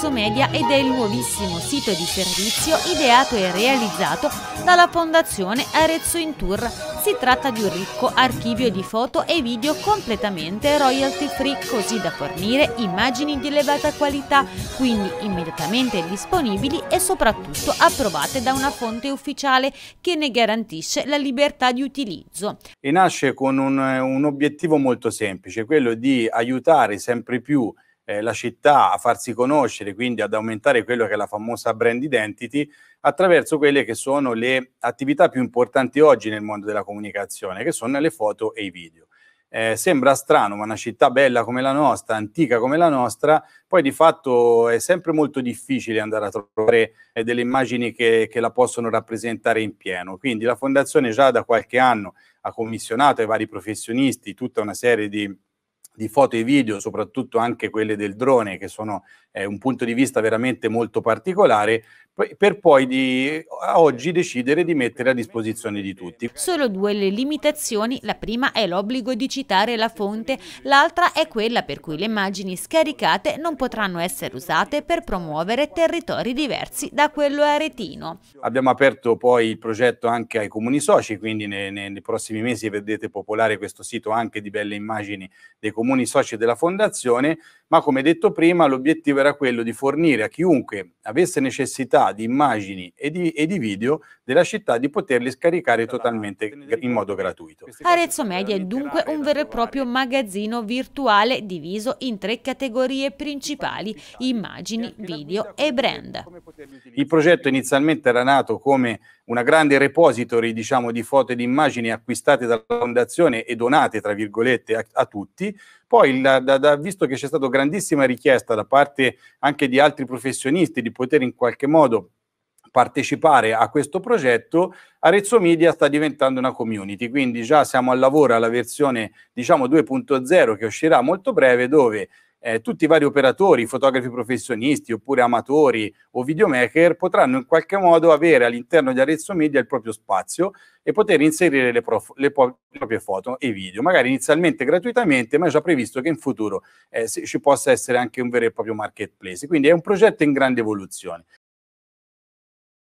Arezzo Media ed è il nuovissimo sito di servizio ideato e realizzato dalla Fondazione Arezzo in Tour. Si tratta di un ricco archivio di foto e video completamente royalty free, così da fornire immagini di elevata qualità, quindi immediatamente disponibili e soprattutto approvate da una fonte ufficiale che ne garantisce la libertà di utilizzo. E nasce con un obiettivo molto semplice, quello di aiutare sempre più la città a farsi conoscere, quindi ad aumentare quello che è la famosa brand identity, attraverso quelle che sono le attività più importanti oggi nel mondo della comunicazione, che sono le foto e i video. Sembra strano, ma una città bella come la nostra, antica come la nostra, poi di fatto è sempre molto difficile andare a trovare delle immagini che la possono rappresentare in pieno. Quindi la Fondazione già da qualche anno ha commissionato ai vari professionisti tutta una serie di foto e video, soprattutto anche quelle del drone, che sono un punto di vista veramente molto particolare, per poi a oggi decidere di mettere a disposizione di tutti. Solo due le limitazioni: la prima è l'obbligo di citare la fonte, l'altra è quella per cui le immagini scaricate non potranno essere usate per promuovere territori diversi da quello aretino. Abbiamo aperto poi il progetto anche ai comuni soci, quindi nei prossimi mesi vedrete popolare questo sito anche di belle immagini dei comuni soci della Fondazione, ma come detto prima l'obiettivo era quello di fornire a chiunque avesse necessità di immagini e di video della città di poterli scaricare totalmente in modo gratuito. Arezzo Media è dunque un vero e proprio magazzino virtuale diviso in 3 categorie principali: immagini, video e brand. Il progetto inizialmente era nato come una grande repository, diciamo, di foto e di immagini acquistate dalla Fondazione e donate, tra virgolette, a tutti. Poi, visto che c'è stata grandissima richiesta da parte anche di altri professionisti di poter in qualche modo partecipare a questo progetto, Arezzo Media sta diventando una community, quindi già siamo al lavoro alla versione, diciamo, 2.0 che uscirà molto breve, dove tutti i vari operatori, fotografi professionisti oppure amatori o videomaker potranno in qualche modo avere all'interno di Arezzo Media il proprio spazio e poter inserire le proprie foto e video, magari inizialmente gratuitamente, ma è già previsto che in futuro ci possa essere anche un vero e proprio marketplace. Quindi è un progetto in grande evoluzione.